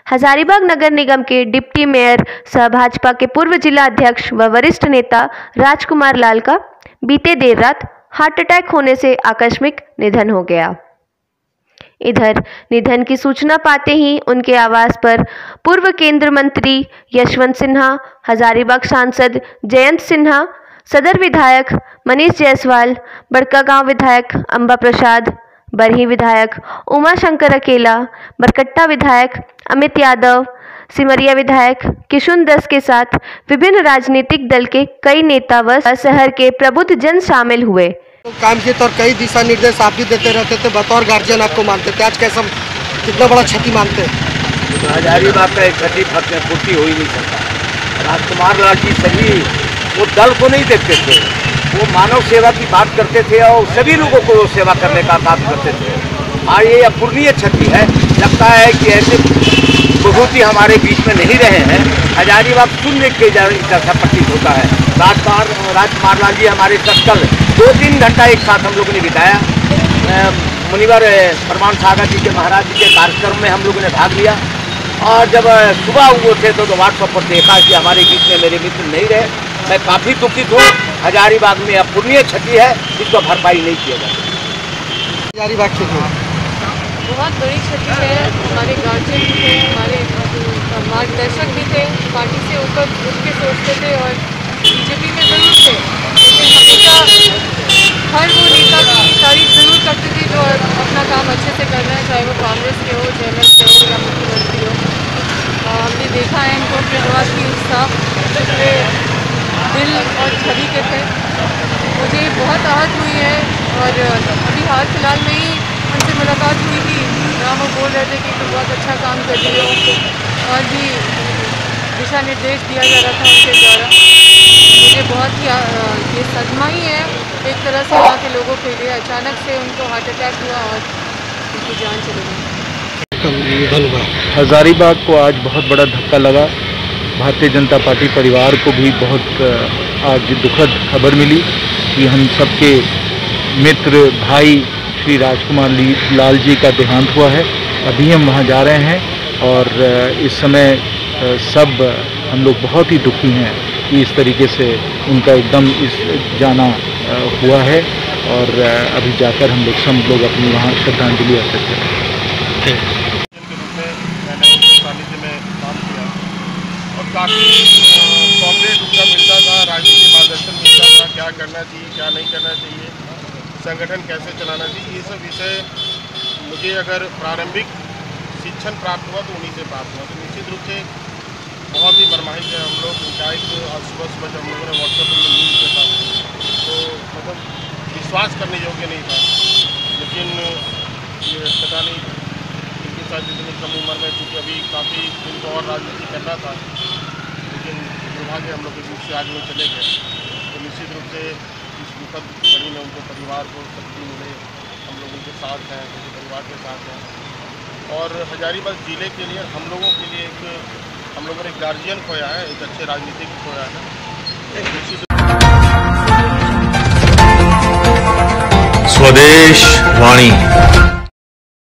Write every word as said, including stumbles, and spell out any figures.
हजारीबाग नगर निगम के deputy mayor सह भाजपा के पूर्व जिला अध्यक्ष व वरिष्ठ नेता राजकुमार लाल का बीते देर रात हार्ट अटैक होने से आकस्मिक निधन हो गया। इधर निधन की सूचना पाते ही उनके आवास पर पूर्व केंद्र मंत्री यशवंत सिन्हा, हजारीबाग सांसद जयंत सिन्हा, सदर विधायक मनीष जायसवाल, बड़कागांव विधायक अंबा प्रसाद, बरही विधायक उमा शंकर अकेला, बरकट्टा विधायक अमित यादव, सिमरिया विधायक किशुन दस के साथ विभिन्न राजनीतिक दल के कई नेता व शहर के प्रबुद्ध जन शामिल हुए। काम के तौर कई दिशा निर्देश आप भी देते रहते थे, बतौर गार्जियन आपको मानते थे, आज कैसा कितना बड़ा क्षति मानते हैं? हजारीबाग का एक क्षति पूर्ति हो ही नहीं सकता। राजकुमार लाल जी सभी वो दल को नहीं देखते थे, वो मानव सेवा की बात करते थे और सभी लोगों को सेवा करने का काम करते थे। और ये अपूर्णीय क्षति है। लगता है कि ऐसे बहुत ही हमारे बीच में नहीं रहे हैं। हजारीबाग शून्य के जैसा प्रतीत होता है। राजकुमार राजकुमार लाल जी हमारे सर्कल दो तीन घंटा एक साथ हम लोगों ने बिताया। मुनिवर परमान सागर जी के महाराज जी के कार्यक्रम में हम लोगों ने भाग लिया और जब सुबह हुए थे तो व्हाट्सएप पर देखा कि हमारे बीच में मेरे मित्र नहीं रहे। मैं काफ़ी दुखित हूँ। हजारीबाग में अपूर्णीय क्षति है, इसको भरपाई नहीं किया जा सकता। हजारीबाग की बहुत बड़ी क्षति है। हमारे गार्जियन भी थे, हमारे मार्गदर्शक भी थे, पार्टी से ऊपर उठ के सोचते थे और बीजेपी में जरूर थे, लेकिन हमेशा हर वो नेता की तारीफ जरूर करते थे जो अपना काम अच्छे से कर रहे हैं, चाहे वो कांग्रेस के हो, जेएमएम के हो या मुख्यमंत्री हो। हमने देखा है इनको शुरुआत की उत्साह पूरे दिल और छवि के थे। मुझे बहुत आहत हुई है और अभी हाल फिलहाल में ही उनसे मुलाकात हुई थी, जहाँ वो बोल रहे थे कि तो बहुत अच्छा काम कर रही हो और भी दिशा निर्देश दिया जा रहा था उनके द्वारा। मुझे बहुत ही ये सदमा ही है एक तरह से वहाँ के लोगों के लिए। अचानक से उनको हार्ट अटैक हुआ और उनकी जान चली गई। हजारीबाग को आज बहुत बड़ा धक्का लगा। भारतीय जनता पार्टी परिवार को भी बहुत आज दुखद खबर मिली कि हम सबके मित्र भाई श्री राजकुमार लाल जी का देहांत हुआ है। अभी हम वहां जा रहे हैं और इस समय सब हम लोग बहुत ही दुखी हैं कि इस तरीके से उनका एकदम इस जाना हुआ है और अभी जाकर हम लोग सब लोग अपनी वहाँ श्रद्धांजलि अर्पित करें। काफ़ी कॉपरेट उनका मिलता था, राजनीतिक मार्गदर्शन मिलता था, क्या करना चाहिए क्या नहीं करना चाहिए, संगठन कैसे चलाना चाहिए, ये सब विषय मुझे अगर प्रारंभिक शिक्षण प्राप्त हुआ तो उन्हीं से प्राप्त हुआ। तो निश्चित रूप से बहुत ही बरमाही है हम लोग पंचायत और सुबह सुबह जब हम लोगों ने व्हाट्सएप में न्यूज़ देखा तो मतलब विश्वास करने योग्य नहीं था। लेकिन ये पता नहीं इनके साथ इतनी कम उम्र में, क्योंकि अभी काफ़ी उनको और राजनीति करना था, लेकिन दुर्भाग्य हम लोग के बीच से आज वो चले गए। तो निश्चित रूप से इस दुखद घड़ी में उनको परिवार को शक्ति मिले, हम लोग उनके साथ हैं, उनके परिवार के साथ हैं। और हजारीबाग जिले के लिए हम लोगों के लिए एक हम लोगों ने एक गार्जियन खोया है, एक अच्छे राजनीतिक खोया है। स्वदेश वाणी।